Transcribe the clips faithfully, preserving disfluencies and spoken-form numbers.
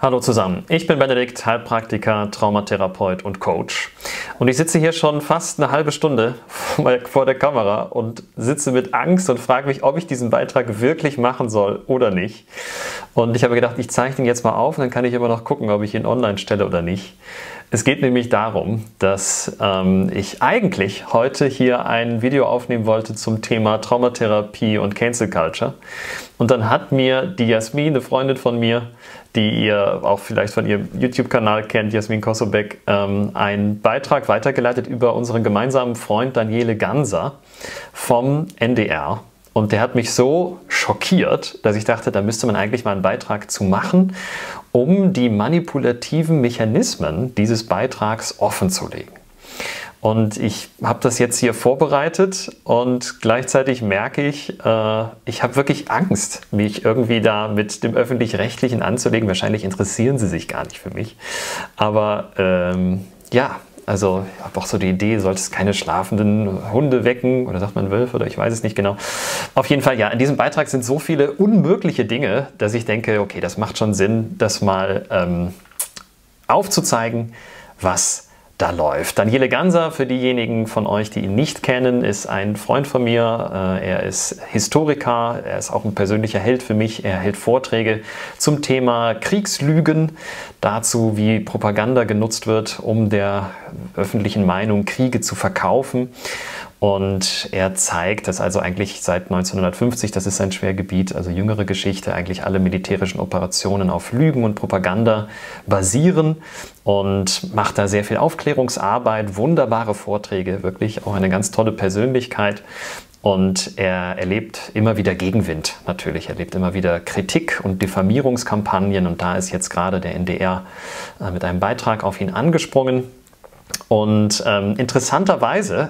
Hallo zusammen, ich bin Benedikt, Heilpraktiker, Traumatherapeut und Coach. Und ich sitze hier schon fast eine halbe Stunde vor der Kamera und sitze mit Angst und frage mich, ob ich diesen Beitrag wirklich machen soll oder nicht. Und ich habe gedacht, ich zeichne ihn jetzt mal auf und dann kann ich immer noch gucken, ob ich ihn online stelle oder nicht. Es geht nämlich darum, dass ähm, ich eigentlich heute hier ein Video aufnehmen wollte zum Thema Traumatherapie und Cancel Culture. Und dann hat mir die Jasmin, eine Freundin von mir, die ihr auch vielleicht von ihrem YouTube-Kanal kennt, Jasmin Kosobek, ähm, einen Beitrag weitergeleitet über unseren gemeinsamen Freund Daniele Ganser vom N D R. Und der hat mich so schockiert, dass ich dachte, da müsste man eigentlich mal einen Beitrag zu machen, um die manipulativen Mechanismen dieses Beitrags offenzulegen. Und ich habe das jetzt hier vorbereitet und gleichzeitig merke ich, äh, ich habe wirklich Angst, mich irgendwie da mit dem Öffentlich-Rechtlichen anzulegen. Wahrscheinlich interessieren sie sich gar nicht für mich. Aber ähm, ja, also ich habe auch so die Idee, sollte es keine schlafenden Hunde wecken oder sagt man Wölfe oder ich weiß es nicht genau. Auf jeden Fall, ja, in diesem Beitrag sind so viele unmögliche Dinge, dass ich denke, okay, das macht schon Sinn, das mal ähm, aufzuzeigen, was da läuft. Daniele Ganser, für diejenigen von euch, die ihn nicht kennen, ist ein Freund von mir. Er ist Historiker, er ist auch ein persönlicher Held für mich. Er hält Vorträge zum Thema Kriegslügen, dazu, wie Propaganda genutzt wird, um der öffentlichen Meinung Kriege zu verkaufen. Und er zeigt, dass also eigentlich seit neunzehnhundertfünfzig, das ist sein Schwergebiet, also jüngere Geschichte, eigentlich alle militärischen Operationen auf Lügen und Propaganda basieren und macht da sehr viel Aufklärungsarbeit, wunderbare Vorträge, wirklich auch eine ganz tolle Persönlichkeit. Und er erlebt immer wieder Gegenwind natürlich, er erlebt immer wieder Kritik und Diffamierungskampagnen und da ist jetzt gerade der N D R mit einem Beitrag auf ihn angesprungen. Und ähm, interessanterweise,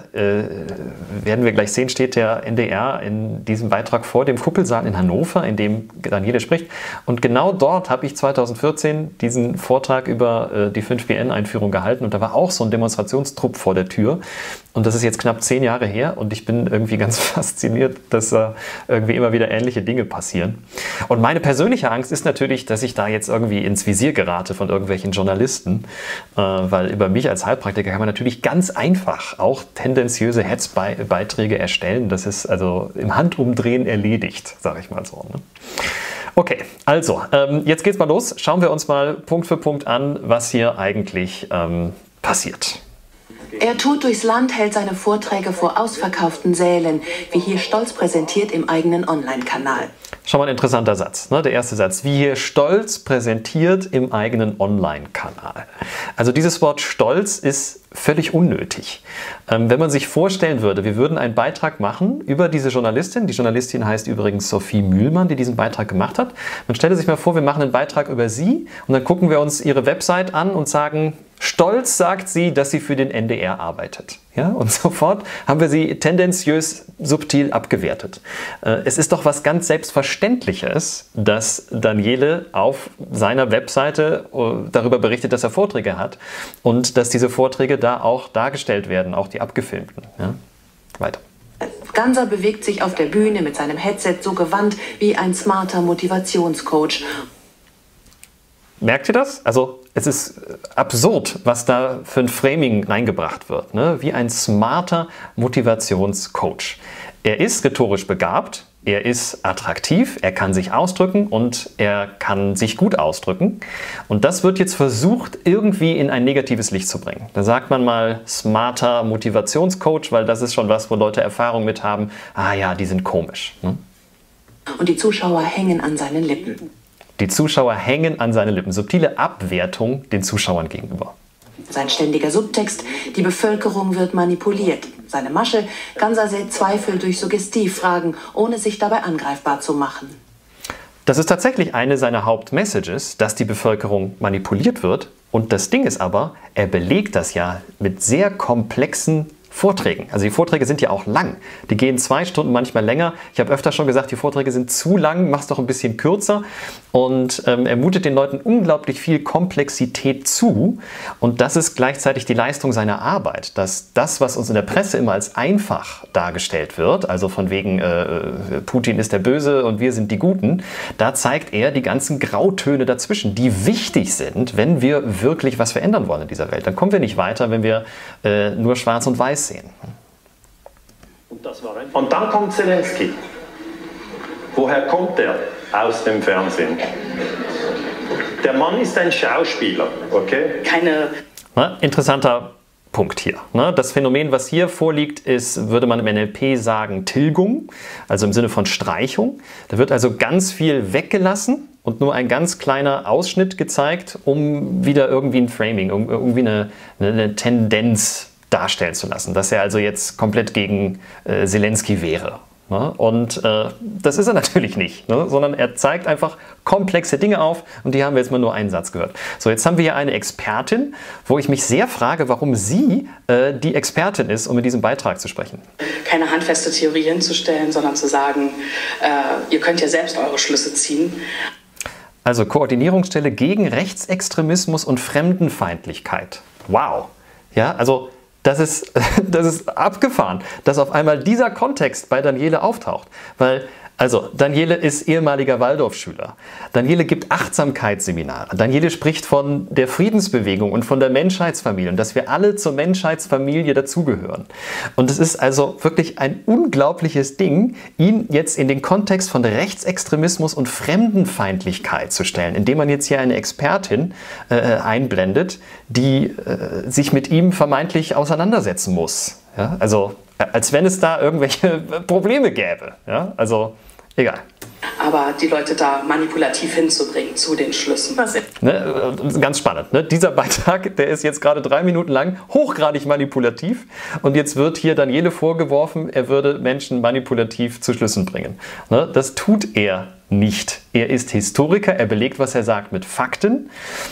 äh, werden wir gleich sehen, steht der N D R in diesem Beitrag vor dem Kuppelsaal in Hannover, in dem Daniele spricht. Und genau dort habe ich zweitausendvierzehn diesen Vortrag über äh, die fünf G N-Einführung gehalten. Und da war auch so ein Demonstrationstrupp vor der Tür. Und das ist jetzt knapp zehn Jahre her und ich bin irgendwie ganz fasziniert, dass äh, irgendwie immer wieder ähnliche Dinge passieren. Und meine persönliche Angst ist natürlich, dass ich da jetzt irgendwie ins Visier gerate von irgendwelchen Journalisten, äh, weil über mich als Heilpraktiker kann man natürlich ganz einfach auch tendenziöse Hetzbeiträge erstellen. Das ist also im Handumdrehen erledigt, sage ich mal so. Ne? Okay, also ähm, jetzt geht's mal los. Schauen wir uns mal Punkt für Punkt an, was hier eigentlich ähm, passiert. Er tourt durchs Land, hält seine Vorträge vor ausverkauften Sälen, wie hier stolz präsentiert im eigenen Online-Kanal. Schon mal ein interessanter Satz, ne? Der erste Satz, wie hier stolz präsentiert im eigenen Online-Kanal. Also dieses Wort stolz ist völlig unnötig. Ähm, wenn man sich vorstellen würde, wir würden einen Beitrag machen über diese Journalistin, die Journalistin heißt übrigens Sophie Mühlmann, die diesen Beitrag gemacht hat. Man stelle sich mal vor, wir machen einen Beitrag über sie und dann gucken wir uns ihre Website an und sagen, stolz sagt sie, dass sie für den N D R arbeitet. Ja, und sofort haben wir sie tendenziös subtil abgewertet. Es ist doch was ganz Selbstverständliches, dass Daniele auf seiner Webseite darüber berichtet, dass er Vorträge hat und dass diese Vorträge da auch dargestellt werden, auch die abgefilmten. Ja? Weiter. Ganser bewegt sich auf der Bühne mit seinem Headset so gewandt wie ein smarter Motivationscoach. Merkt ihr das? Also es ist absurd, was da für ein Framing reingebracht wird, ne? Wie ein smarter Motivationscoach. Er ist rhetorisch begabt, er ist attraktiv, er kann sich ausdrücken und er kann sich gut ausdrücken. Und das wird jetzt versucht, irgendwie in ein negatives Licht zu bringen. Da sagt man mal smarter Motivationscoach, weil das ist schon was, wo Leute Erfahrung mit haben. Ah ja, die sind komisch. Ne? Und die Zuschauer hängen an seinen Lippen. Die Zuschauer hängen an seine Lippen. Subtile Abwertung den Zuschauern gegenüber. Sein ständiger Subtext, die Bevölkerung wird manipuliert. Seine Masche, Ganser sät Zweifel durch Suggestivfragen, ohne sich dabei angreifbar zu machen. Das ist tatsächlich eine seiner Hauptmessages, dass die Bevölkerung manipuliert wird. Und das Ding ist aber, er belegt das ja mit sehr komplexen Vorträgen. Also die Vorträge sind ja auch lang. Die gehen zwei Stunden, manchmal länger. Ich habe öfter schon gesagt, die Vorträge sind zu lang, mach's doch ein bisschen kürzer. Und ähm, er mutet den Leuten unglaublich viel Komplexität zu. Und das ist gleichzeitig die Leistung seiner Arbeit. Dass das, was uns in der Presse immer als einfach dargestellt wird, also von wegen äh, Putin ist der Böse und wir sind die Guten, da zeigt er die ganzen Grautöne dazwischen, die wichtig sind, wenn wir wirklich was verändern wollen in dieser Welt. Dann kommen wir nicht weiter, wenn wir äh, nur schwarz und weiß sehen. Und, das war ein und dann kommt Zelensky. Woher kommt der? Aus dem Fernsehen. Der Mann ist ein Schauspieler, okay? Keine... Na, interessanter Punkt hier. Ne? Das Phänomen, was hier vorliegt, ist, würde man im N L P sagen, Tilgung, also im Sinne von Streichung. Da wird also ganz viel weggelassen und nur ein ganz kleiner Ausschnitt gezeigt, um wieder irgendwie ein Framing, um irgendwie eine, eine Tendenz darstellen zu lassen, dass er also jetzt komplett gegen äh, Zelensky wäre. Ne? Und äh, das ist er natürlich nicht, ne? Sondern er zeigt einfach komplexe Dinge auf und die haben wir jetzt mal nur einen Satz gehört. So, jetzt haben wir hier eine Expertin, wo ich mich sehr frage, warum sie äh, die Expertin ist, um in diesem Beitrag zu sprechen. Keine handfeste Theorie hinzustellen, sondern zu sagen, äh, ihr könnt ja selbst eure Schlüsse ziehen. Also Koordinierungsstelle gegen Rechtsextremismus und Fremdenfeindlichkeit. Wow. Ja, also das ist, das ist abgefahren, dass auf einmal dieser Kontext bei Daniele auftaucht. Weil, also, Daniele ist ehemaliger Waldorfschüler. Daniele gibt Achtsamkeitsseminare. Daniele spricht von der Friedensbewegung und von der Menschheitsfamilie und dass wir alle zur Menschheitsfamilie dazugehören. Und es ist also wirklich ein unglaubliches Ding, ihn jetzt in den Kontext von Rechtsextremismus und Fremdenfeindlichkeit zu stellen, indem man jetzt hier eine Expertin äh, einblendet, die äh, sich mit ihm vermeintlich auseinandersetzen muss. Ja? Also, als wenn es da irgendwelche Probleme gäbe. Ja? Also, egal. Aber die Leute da manipulativ hinzubringen zu den Schlüssen. Ne, ganz spannend. Ne? Dieser Beitrag, der ist jetzt gerade drei Minuten lang, hochgradig manipulativ. Und jetzt wird hier Daniele vorgeworfen, er würde Menschen manipulativ zu Schlüssen bringen. Ne? Das tut er nicht. Er ist Historiker, er belegt, was er sagt, mit Fakten.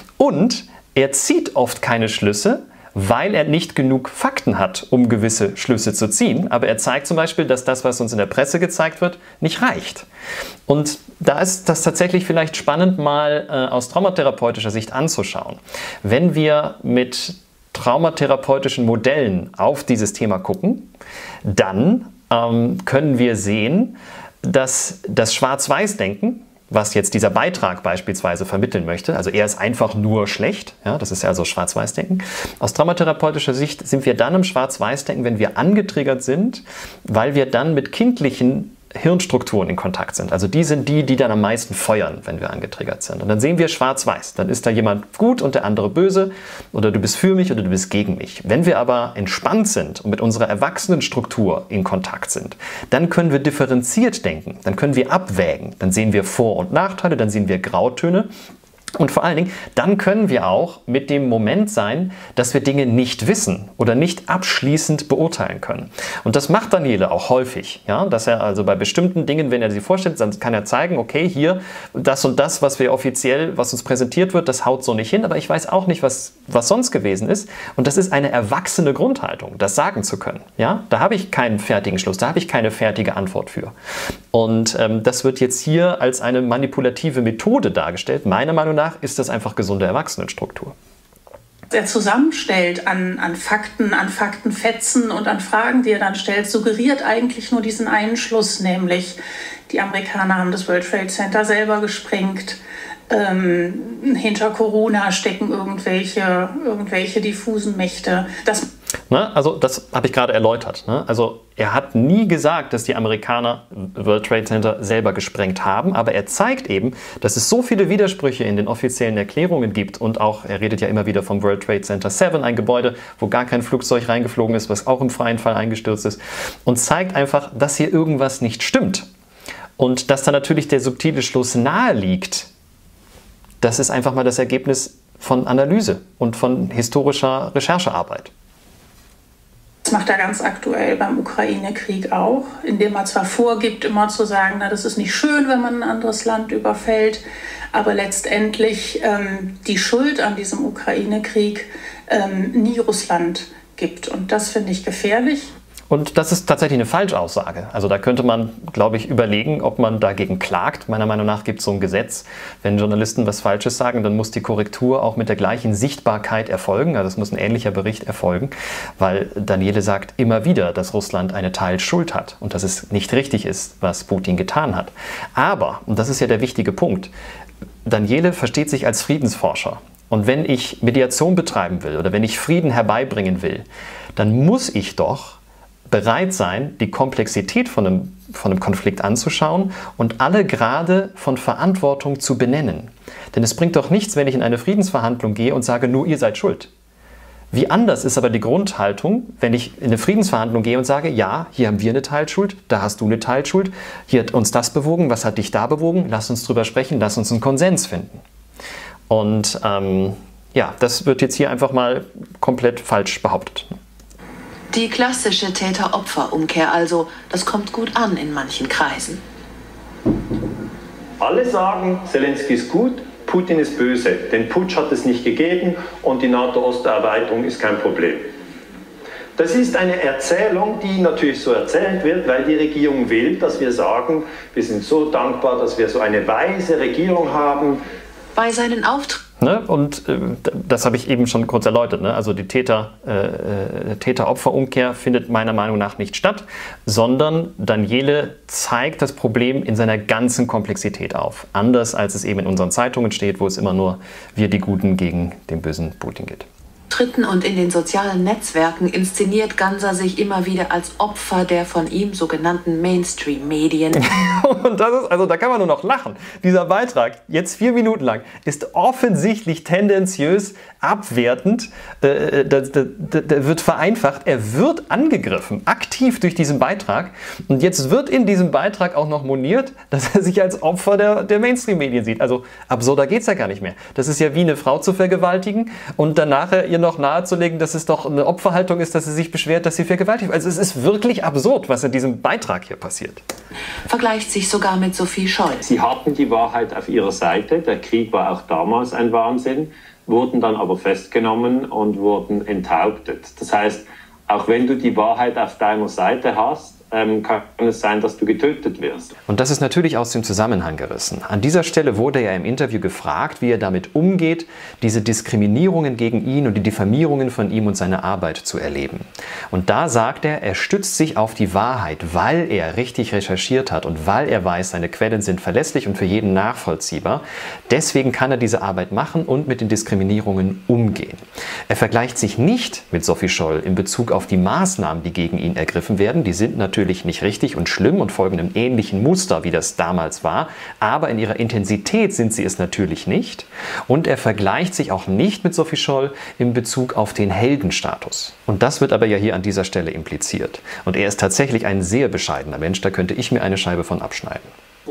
Und er zieht oft keine Schlüsse, weil er nicht genug Fakten hat, um gewisse Schlüsse zu ziehen. Aber er zeigt zum Beispiel, dass das, was uns in der Presse gezeigt wird, nicht reicht. Und da ist das tatsächlich vielleicht spannend, mal äh, aus traumatherapeutischer Sicht anzuschauen. Wenn wir mit traumatherapeutischen Modellen auf dieses Thema gucken, dann ähm, können wir sehen, dass das Schwarz-Weiß-Denken, was jetzt dieser Beitrag beispielsweise vermitteln möchte, also er ist einfach nur schlecht, ja, das ist ja also Schwarz-Weiß-Denken. Aus traumatherapeutischer Sicht sind wir dann im Schwarz-Weiß-Denken, wenn wir angetriggert sind, weil wir dann mit kindlichen Hirnstrukturen in Kontakt sind. Also die sind die, die dann am meisten feuern, wenn wir angetriggert sind. Und dann sehen wir schwarz-weiß. Dann ist da jemand gut und der andere böse oder du bist für mich oder du bist gegen mich. Wenn wir aber entspannt sind und mit unserer Erwachsenenstruktur in Kontakt sind, dann können wir differenziert denken. Dann können wir abwägen. Dann sehen wir Vor- und Nachteile, dann sehen wir Grautöne. Und vor allen Dingen, dann können wir auch mit dem Moment sein, dass wir Dinge nicht wissen oder nicht abschließend beurteilen können. Und das macht Daniele auch häufig, ja, dass er also bei bestimmten Dingen, wenn er sie vorstellt, dann kann er zeigen, okay, hier, das und das, was wir offiziell, was uns präsentiert wird, das haut so nicht hin, aber ich weiß auch nicht, was, was sonst gewesen ist. Und das ist eine erwachsene Grundhaltung, das sagen zu können. Ja, da habe ich keinen fertigen Schluss, da habe ich keine fertige Antwort für. Und ähm, das wird jetzt hier als eine manipulative Methode dargestellt. Meiner Meinung nach ist das einfach gesunde Erwachsenenstruktur. Was er zusammenstellt an, an Fakten, an Faktenfetzen und an Fragen, die er dann stellt, suggeriert eigentlich nur diesen einen Schluss, nämlich die Amerikaner haben das World Trade Center selber gesprengt. Ähm, hinter Corona stecken irgendwelche, irgendwelche diffusen Mächte. Das Ne, also das habe ich gerade erläutert. Ne? Also er hat nie gesagt, dass die Amerikaner World Trade Center selber gesprengt haben, aber er zeigt eben, dass es so viele Widersprüche in den offiziellen Erklärungen gibt und auch, er redet ja immer wieder vom World Trade Center sieben, ein Gebäude, wo gar kein Flugzeug reingeflogen ist, was auch im freien Fall eingestürzt ist, und zeigt einfach, dass hier irgendwas nicht stimmt. Und dass da natürlich der subtile Schluss nahe liegt, das ist einfach mal das Ergebnis von Analyse und von historischer Recherchearbeit. Das macht er ganz aktuell beim Ukraine-Krieg auch, indem er zwar vorgibt, immer zu sagen, na, das ist nicht schön, wenn man ein anderes Land überfällt, aber letztendlich ähm, die Schuld an diesem Ukraine-Krieg ähm, nie Russland gibt. Und das finde ich gefährlich. Und das ist tatsächlich eine Falschaussage. Also da könnte man, glaube ich, überlegen, ob man dagegen klagt. Meiner Meinung nach gibt es so ein Gesetz, wenn Journalisten was Falsches sagen, dann muss die Korrektur auch mit der gleichen Sichtbarkeit erfolgen. Also es muss ein ähnlicher Bericht erfolgen, weil Daniele sagt immer wieder, dass Russland eine Teilschuld hat und dass es nicht richtig ist, was Putin getan hat. Aber, und das ist ja der wichtige Punkt, Daniele versteht sich als Friedensforscher. Und wenn ich Mediation betreiben will oder wenn ich Frieden herbeibringen will, dann muss ich doch bereit sein, die Komplexität von einem, von einem Konflikt anzuschauen und alle Grade von Verantwortung zu benennen. Denn es bringt doch nichts, wenn ich in eine Friedensverhandlung gehe und sage, nur ihr seid schuld. Wie anders ist aber die Grundhaltung, wenn ich in eine Friedensverhandlung gehe und sage, ja, hier haben wir eine Teilschuld, da hast du eine Teilschuld, hier hat uns das bewogen, was hat dich da bewogen, lass uns drüber sprechen, lass uns einen Konsens finden. Und ähm, ja, das wird jetzt hier einfach mal komplett falsch behauptet. Die klassische Täter-Opfer-Umkehr also, das kommt gut an in manchen Kreisen. Alle sagen, Zelensky ist gut, Putin ist böse. Den Putsch hat es nicht gegeben und die NATO-Osterweiterung ist kein Problem. Das ist eine Erzählung, die natürlich so erzählt wird, weil die Regierung will, dass wir sagen, wir sind so dankbar, dass wir so eine weise Regierung haben. Bei seinen Auftritten Ne? Und äh, das habe ich eben schon kurz erläutert. Ne? Also die Täter, äh, Täter-Opfer-Umkehr findet meiner Meinung nach nicht statt, sondern Daniele zeigt das Problem in seiner ganzen Komplexität auf. Anders als es eben in unseren Zeitungen steht, wo es immer nur wir die Guten gegen den bösen Putin geht. und in den sozialen Netzwerken inszeniert Ganser sich immer wieder als Opfer der von ihm sogenannten Mainstream-Medien. Und das ist, also da kann man nur noch lachen. Dieser Beitrag, jetzt vier Minuten lang, ist offensichtlich tendenziös, abwertend, äh, der, der, der wird vereinfacht, er wird angegriffen, aktiv durch diesen Beitrag. Und jetzt wird in diesem Beitrag auch noch moniert, dass er sich als Opfer der, der Mainstream-Medien sieht. Also absurder geht es ja gar nicht mehr. Das ist ja wie eine Frau zu vergewaltigen und danach ihr noch nahezulegen, dass es doch eine Opferhaltung ist, dass sie sich beschwert, dass sie vergewaltigt wird. Also es ist wirklich absurd, was in diesem Beitrag hier passiert. Vergleicht sich sogar mit Sophie Scholl. Sie hatten die Wahrheit auf ihrer Seite. Der Krieg war auch damals ein Wahnsinn, wurden dann aber festgenommen und wurden enthauptet. Das heißt, auch wenn du die Wahrheit auf deiner Seite hast, ähm, kann es sein, dass du getötet wirst. Und das ist natürlich aus dem Zusammenhang gerissen. An dieser Stelle wurde er im Interview gefragt, wie er damit umgeht, diese Diskriminierungen gegen ihn und die Diffamierungen von ihm und seiner Arbeit zu erleben. Und da sagt er, er stützt sich auf die Wahrheit, weil er richtig recherchiert hat und weil er weiß, seine Quellen sind verlässlich und für jeden nachvollziehbar. Deswegen kann er diese Arbeit machen und mit den Diskriminierungen umgehen. Er vergleicht sich nicht mit Sophie Scholl in Bezug auf die Maßnahmen, die gegen ihn ergriffen werden. Die sind natürlich nicht richtig und schlimm und folgen einem ähnlichen Muster, wie das damals war, aber in ihrer Intensität sind sie es natürlich nicht. Und er vergleicht sich auch nicht mit Sophie Scholl in Bezug auf den Heldenstatus. Und das wird aber ja hier an dieser Stelle impliziert. Und er ist tatsächlich ein sehr bescheidener Mensch, da könnte ich mir eine Scheibe von abschneiden.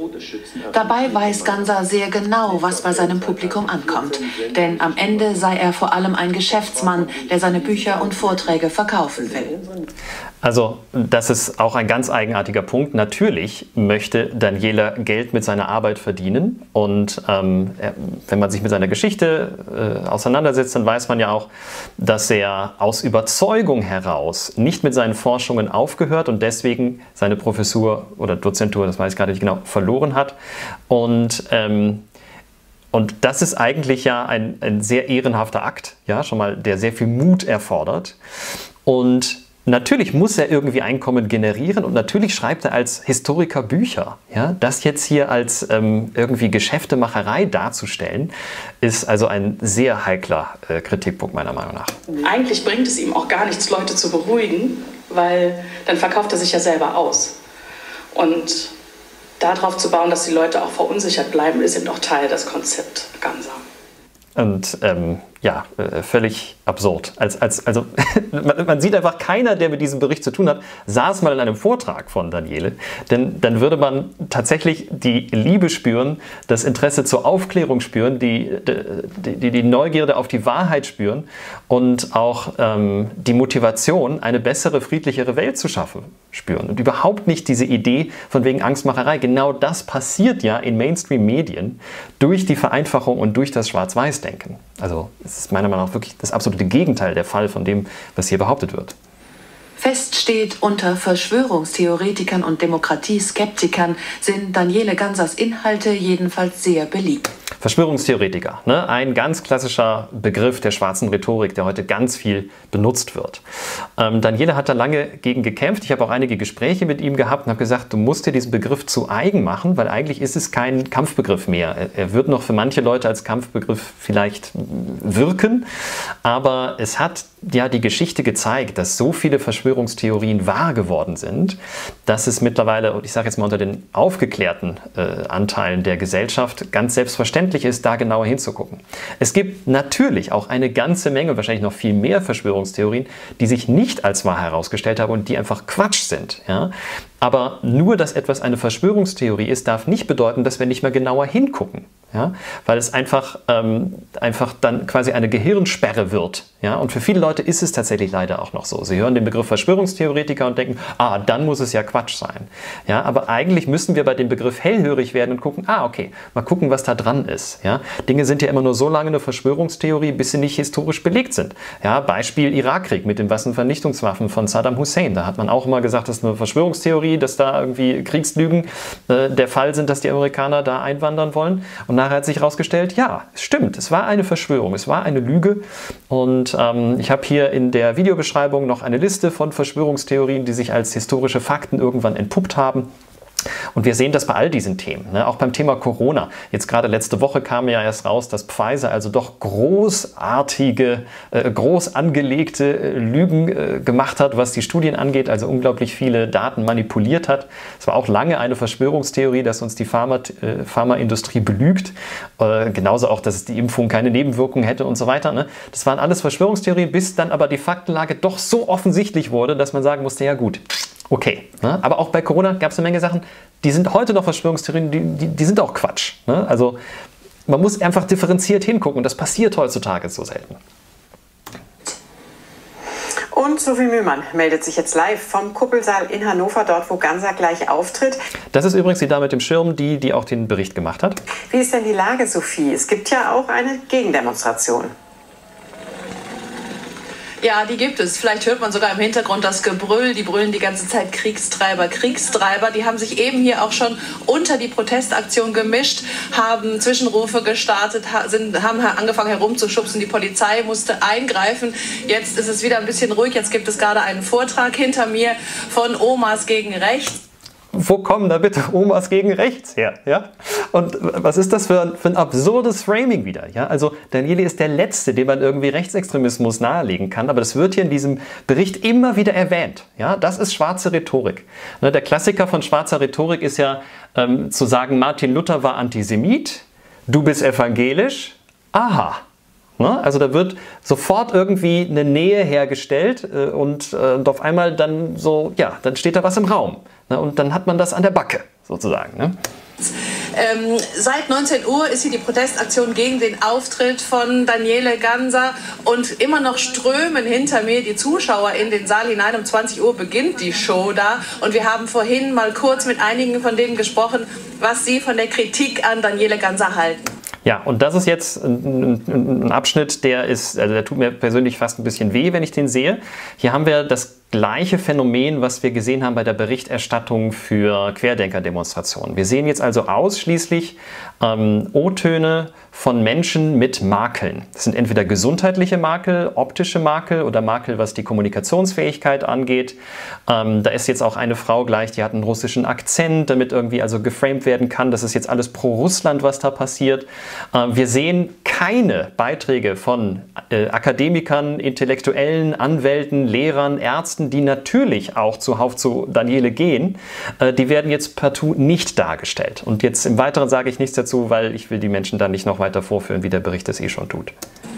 Dabei weiß Ganser sehr genau, was bei seinem Publikum ankommt. Denn am Ende sei er vor allem ein Geschäftsmann, der seine Bücher und Vorträge verkaufen will. Also das ist auch ein ganz eigenartiger Punkt. Natürlich möchte Daniele Geld mit seiner Arbeit verdienen. Und ähm, er, wenn man sich mit seiner Geschichte äh, auseinandersetzt, dann weiß man ja auch, dass er aus Überzeugung heraus nicht mit seinen Forschungen aufgehört und deswegen seine Professur oder Dozentur, das weiß ich gerade nicht genau, verloren hat. Und ähm, Und das ist eigentlich ja ein, ein sehr ehrenhafter Akt, ja, schon mal, der sehr viel Mut erfordert. Und natürlich muss er irgendwie Einkommen generieren und natürlich schreibt er als Historiker Bücher. Ja? Das jetzt hier als ähm, irgendwie Geschäftemacherei darzustellen, ist also ein sehr heikler äh, Kritikpunkt meiner Meinung nach. Eigentlich bringt es ihm auch gar nichts, Leute zu beruhigen, weil dann verkauft er sich ja selber aus. Und darauf zu bauen, dass die Leute auch verunsichert bleiben, ist eben auch Teil des Konzepts Ganser. Und ähm, ja, äh, völlig absurd. Als, als, also man, man sieht einfach, keiner, der mit diesem Bericht zu tun hat, saß mal in einem Vortrag von Daniele. Denn dann würde man tatsächlich die Liebe spüren, das Interesse zur Aufklärung spüren, die, die, die, die Neugierde auf die Wahrheit spüren und auch ähm, die Motivation, eine bessere, friedlichere Welt zu schaffen, spüren. Und überhaupt nicht diese Idee von wegen Angstmacherei. Genau das passiert ja in Mainstream-Medien durch die Vereinfachung und durch das Schwarz-Weiß-Denken. Also es ist meiner Meinung nach wirklich das absolute Gegenteil der Fall von dem, was hier behauptet wird. Fest steht, unter Verschwörungstheoretikern und Demokratieskeptikern sind Daniele Gansers Inhalte jedenfalls sehr beliebt. Verschwörungstheoretiker, ne? Ein ganz klassischer Begriff der schwarzen Rhetorik, der heute ganz viel benutzt wird. Ähm, Daniele hat da lange gegen gekämpft. Ich habe auch einige Gespräche mit ihm gehabt und habe gesagt, du musst dir diesen Begriff zu eigen machen, weil eigentlich ist es kein Kampfbegriff mehr. Er, er wird noch für manche Leute als Kampfbegriff vielleicht wirken, aber es hat ja die Geschichte gezeigt, dass so viele Verschwörungstheorien wahr geworden sind, dass es mittlerweile, und ich sage jetzt mal unter den aufgeklärten äh, Anteilen der Gesellschaft, ganz selbstverständlich ist, da genauer hinzugucken. Es gibt natürlich auch eine ganze Menge, wahrscheinlich noch viel mehr Verschwörungstheorien, die sich nicht als wahr herausgestellt haben und die einfach Quatsch sind. Ja? Aber nur, dass etwas eine Verschwörungstheorie ist, darf nicht bedeuten, dass wir nicht mehr genauer hingucken. Ja? Weil es einfach, ähm, einfach dann quasi eine Gehirnsperre wird. Ja? Und für viele Leute ist es tatsächlich leider auch noch so. Sie hören den Begriff Verschwörungstheoretiker und denken, ah, dann muss es ja Quatsch sein. Ja? Aber eigentlich müssen wir bei dem Begriff hellhörig werden und gucken, ah, okay, mal gucken, was da dran ist. Ja? Dinge sind ja immer nur so lange eine Verschwörungstheorie, bis sie nicht historisch belegt sind. Ja? Beispiel Irakkrieg mit den Massenvernichtungswaffen von Saddam Hussein. Da hat man auch immer gesagt, das ist eine Verschwörungstheorie, dass da irgendwie Kriegslügen äh, der Fall sind, dass die Amerikaner da einwandern wollen. Und nachher hat sich herausgestellt, ja, es stimmt, es war eine Verschwörung, es war eine Lüge. Und ähm, ich habe hier in der Videobeschreibung noch eine Liste von Verschwörungstheorien, die sich als historische Fakten irgendwann entpuppt haben. Und wir sehen das bei all diesen Themen, ne? Auch beim Thema Corona. Jetzt gerade letzte Woche kam ja erst raus, dass Pfizer also doch großartige, äh, groß angelegte äh, Lügen äh, gemacht hat, was die Studien angeht, also unglaublich viele Daten manipuliert hat. Es war auch lange eine Verschwörungstheorie, dass uns die Pharma, äh, Pharmaindustrie belügt. Äh, genauso auch, dass die Impfung keine Nebenwirkungen hätte und so weiter. Ne? Das waren alles Verschwörungstheorien, bis dann aber die Faktenlage doch so offensichtlich wurde, dass man sagen musste, ja gut, okay, ne? Aber auch bei Corona gab es eine Menge Sachen, die sind heute noch Verschwörungstheorien, die, die, die sind auch Quatsch. Ne? Also man muss einfach differenziert hingucken und das passiert heutzutage so selten. Und Sophie Mühlmann meldet sich jetzt live vom Kuppelsaal in Hannover, dort wo Ganser gleich auftritt. Das ist übrigens die Dame mit dem Schirm, die, die auch den Bericht gemacht hat. Wie ist denn die Lage, Sophie? Es gibt ja auch eine Gegendemonstration. Ja, die gibt es. Vielleicht hört man sogar im Hintergrund das Gebrüll. Die brüllen die ganze Zeit Kriegstreiber, Kriegstreiber. Die haben sich eben hier auch schon unter die Protestaktion gemischt, haben Zwischenrufe gestartet, sind, haben angefangen herumzuschubsen. Die Polizei musste eingreifen. Jetzt ist es wieder ein bisschen ruhig. Jetzt gibt es gerade einen Vortrag hinter mir von Omas gegen Rechts. Wo kommen da bitte Omas gegen rechts her? Ja? Und was ist das für ein, für ein absurdes Framing wieder? Ja? Also Daniele ist der Letzte, dem man irgendwie Rechtsextremismus nahelegen kann, aber das wird hier in diesem Bericht immer wieder erwähnt. Ja? Das ist schwarze Rhetorik. Ne, der Klassiker von schwarzer Rhetorik ist ja ähm, zu sagen, Martin Luther war Antisemit, du bist evangelisch, aha. Ne? Also da wird sofort irgendwie eine Nähe hergestellt äh, und, äh, und auf einmal dann so, ja, dann steht da was im Raum. Ne? Und dann hat man das an der Backe, sozusagen. Ne? Ähm, seit neunzehn Uhr ist hier die Protestaktion gegen den Auftritt von Daniele Ganser und immer noch strömen hinter mir die Zuschauer in den Saal hinein. Um zwanzig Uhr beginnt die Show da und wir haben vorhin mal kurz mit einigen von denen gesprochen, was sie von der Kritik an Daniele Ganser halten. Ja, und das ist jetzt ein, ein, ein Abschnitt, der ist, also der tut mir persönlich fast ein bisschen weh, wenn ich den sehe. Hier haben wir das gleiche Phänomen, was wir gesehen haben bei der Berichterstattung für Querdenker-Demonstrationen. Wir sehen jetzt also ausschließlich ähm, O-Töne von Menschen mit Makeln. Das sind entweder gesundheitliche Makel, optische Makel oder Makel, was die Kommunikationsfähigkeit angeht. Ähm, da ist jetzt auch eine Frau gleich, die hat einen russischen Akzent, damit irgendwie also geframed werden kann. Das ist jetzt alles pro Russland, was da passiert. Ähm, wir sehen keine Beiträge von äh, Akademikern, Intellektuellen, Anwälten, Lehrern, Ärzten, die natürlich auch zuhauf zu Daniele gehen, äh, die werden jetzt partout nicht dargestellt. Und jetzt im Weiteren sage ich nichts dazu, weil ich will die Menschen da nicht noch weiter vorführen, wie der Bericht es eh schon tut.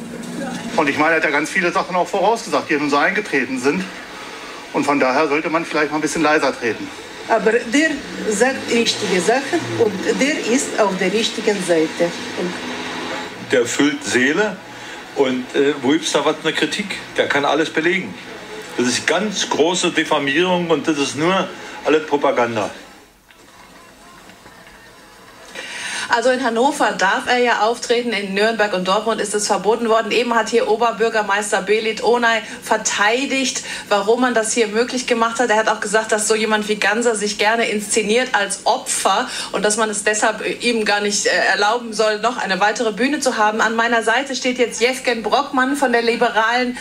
Und ich meine, er hat ja ganz viele Sachen auch vorausgesagt, die nun so eingetreten sind. Und von daher sollte man vielleicht mal ein bisschen leiser treten. Aber der sagt richtige Sachen und der ist auf der richtigen Seite. Und der füllt Seele und äh, wo gibt es da was eine Kritik? Der kann alles belegen. Das ist ganz große Diffamierung und das ist nur alles Propaganda. Also in Hannover darf er ja auftreten, in Nürnberg und Dortmund ist es verboten worden. Eben hat hier Oberbürgermeister Belit Onay verteidigt, warum man das hier möglich gemacht hat. Er hat auch gesagt, dass so jemand wie Ganser sich gerne inszeniert als Opfer und dass man es deshalb ihm gar nicht erlauben soll, noch eine weitere Bühne zu haben. An meiner Seite steht jetzt Jevgen Brockmann von der liberalen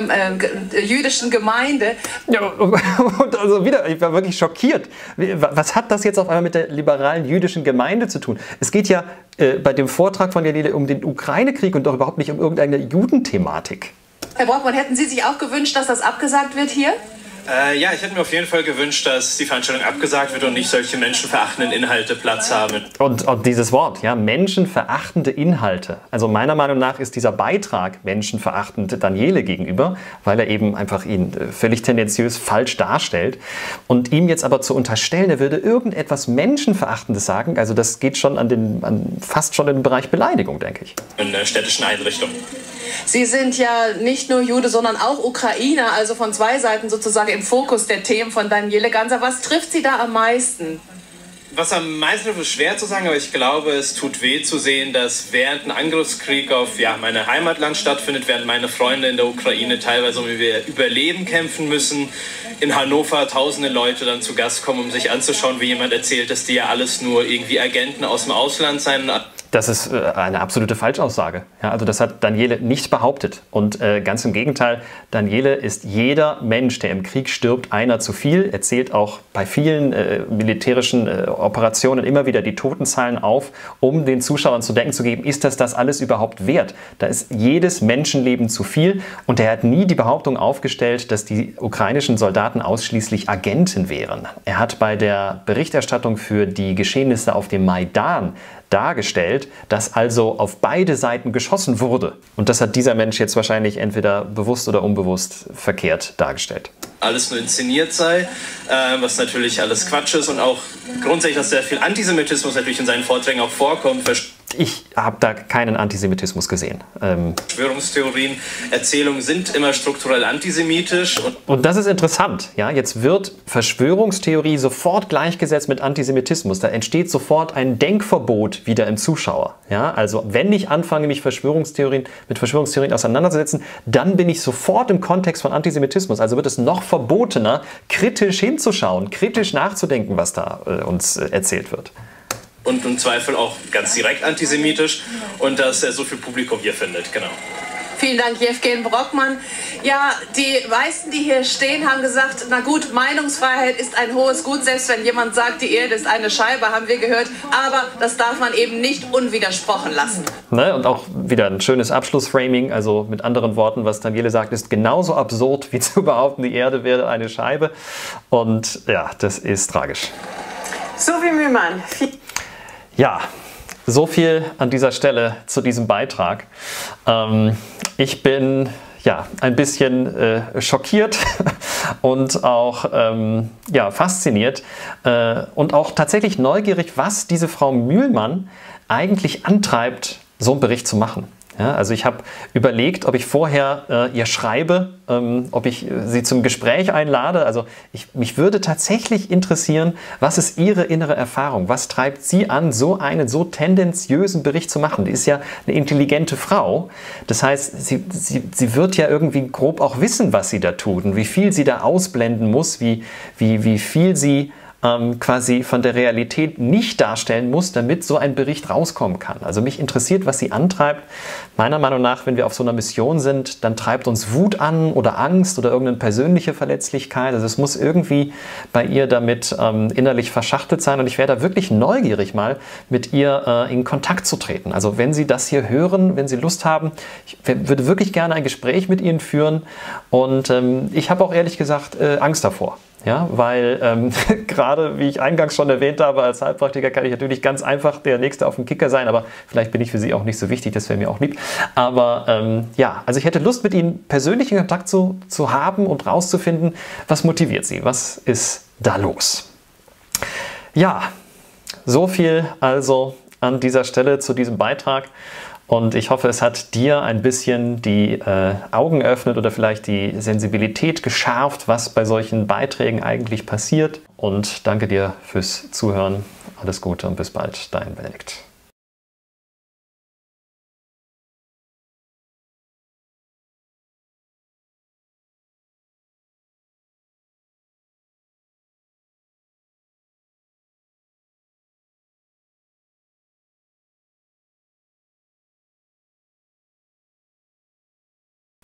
äh, jüdischen Gemeinde. Ja, und also wieder, ich war wirklich schockiert. Was hat das jetzt auf einmal mit der liberalen jüdischen Gemeinde zu tun? Es geht ja äh, bei dem Vortrag von Daniele um den Ukraine-Krieg und doch überhaupt nicht um irgendeine Judenthematik. Herr Brockmann, hätten Sie sich auch gewünscht, dass das abgesagt wird hier? Äh, ja, ich hätte mir auf jeden Fall gewünscht, dass die Veranstaltung abgesagt wird und nicht solche menschenverachtenden Inhalte Platz haben. Und, und dieses Wort, ja, menschenverachtende Inhalte. Also meiner Meinung nach ist dieser Beitrag menschenverachtend Daniele gegenüber, weil er eben einfach ihn völlig tendenziös falsch darstellt. Und ihm jetzt aber zu unterstellen, er würde irgendetwas Menschenverachtendes sagen, also das geht schon an den, an, fast schon in den Bereich Beleidigung, denke ich. In der städtischen Einrichtung. Sie sind ja nicht nur Jude, sondern auch Ukrainer, also von zwei Seiten sozusagen im Fokus der Themen von Daniele Ganser. Was trifft Sie da am meisten? Was am meisten trifft, ist schwer zu sagen, aber ich glaube, es tut weh zu sehen, dass während ein Angriffskrieg auf ja, mein Heimatland stattfindet, während meine Freunde in der Ukraine teilweise um ihr Überleben kämpfen müssen, in Hannover tausende Leute dann zu Gast kommen, um sich anzuschauen, wie jemand erzählt, dass die ja alles nur irgendwie Agenten aus dem Ausland seien. Das ist äh, eine absolute Falschaussage. Ja, also das hat Daniele nicht behauptet. Und äh, ganz im Gegenteil, Daniele ist jeder Mensch, der im Krieg stirbt, einer zu viel. Er zählt auch bei vielen äh, militärischen äh, Operationen immer wieder die Totenzahlen auf, um den Zuschauern zu denken zu geben, ist das das alles überhaupt wert? Da ist jedes Menschenleben zu viel. Und er hat nie die Behauptung aufgestellt, dass die ukrainischen Soldaten ausschließlich Agenten wären. Er hat bei der Berichterstattung für die Geschehnisse auf dem Maidan dargestellt, dass also auf beide Seiten geschossen wurde. Und das hat dieser Mensch jetzt wahrscheinlich entweder bewusst oder unbewusst verkehrt dargestellt. Alles nur inszeniert sei, äh, was natürlich alles Quatsch ist und auch grundsätzlich, dass sehr viel Antisemitismus natürlich in seinen Vorträgen auch vorkommt. Ich habe da keinen Antisemitismus gesehen. Ähm Verschwörungstheorien, Erzählungen sind immer strukturell antisemitisch. Und, und das ist interessant. Ja? Jetzt wird Verschwörungstheorie sofort gleichgesetzt mit Antisemitismus. Da entsteht sofort ein Denkverbot wieder im Zuschauer. Ja? Also wenn ich anfange, mich Verschwörungstheorien, mit Verschwörungstheorien auseinanderzusetzen, dann bin ich sofort im Kontext von Antisemitismus. Also wird es noch verbotener, kritisch hinzuschauen, kritisch nachzudenken, was da äh, uns äh, erzählt wird. Und im Zweifel auch ganz direkt antisemitisch und dass er so viel Publikum hier findet, genau. Vielen Dank, Jevgen Brockmann. Ja, die meisten, die hier stehen, haben gesagt, na gut, Meinungsfreiheit ist ein hohes Gut, selbst wenn jemand sagt, die Erde ist eine Scheibe, haben wir gehört, aber das darf man eben nicht unwidersprochen lassen. Ne, und auch wieder ein schönes Abschlussframing, also mit anderen Worten, was Daniele sagt, ist genauso absurd, wie zu behaupten, die Erde wäre eine Scheibe. Und ja, das ist tragisch. Sophie Mühlmann. Ja, so viel an dieser Stelle zu diesem Beitrag. Ähm, ich bin ja ein bisschen äh, schockiert und auch ähm, ja, fasziniert äh, und auch tatsächlich neugierig, was diese Frau Mühlmann eigentlich antreibt, so einen Bericht zu machen. Ja, also ich habe überlegt, ob ich vorher äh, ihr schreibe, ähm, ob ich äh, sie zum Gespräch einlade. Also ich, mich würde tatsächlich interessieren, was ist ihre innere Erfahrung? Was treibt sie an, so einen so tendenziösen Bericht zu machen? Die ist ja eine intelligente Frau. Das heißt, sie, sie, sie wird ja irgendwie grob auch wissen, was sie da tut und wie viel sie da ausblenden muss, wie, wie, wie viel sie Ähm, quasi von der Realität nicht darstellen muss, damit so ein Bericht rauskommen kann. Also mich interessiert, was sie antreibt. Meiner Meinung nach, wenn wir auf so einer Mission sind, dann treibt uns Wut an oder Angst oder irgendeine persönliche Verletzlichkeit. Also es muss irgendwie bei ihr damit ähm, innerlich verschachtelt sein und ich wäre da wirklich neugierig mal mit ihr äh, in Kontakt zu treten. Also wenn Sie das hier hören, wenn Sie Lust haben, ich würde wirklich gerne ein Gespräch mit Ihnen führen und ähm, ich habe auch ehrlich gesagt äh, Angst davor. Ja, weil ähm, gerade, wie ich eingangs schon erwähnt habe, als Heilpraktiker kann ich natürlich ganz einfach der Nächste auf dem Kicker sein, aber vielleicht bin ich für Sie auch nicht so wichtig, das wäre mir auch lieb. Aber ähm, ja, also ich hätte Lust, mit Ihnen persönlich in Kontakt zu, zu haben und rauszufinden, was motiviert Sie, was ist da los. Ja, so viel also an dieser Stelle zu diesem Beitrag. Und ich hoffe, es hat dir ein bisschen die äh, Augen geöffnet oder vielleicht die Sensibilität geschärft, was bei solchen Beiträgen eigentlich passiert. Und danke dir fürs Zuhören. Alles Gute und bis bald, dein Benedikt.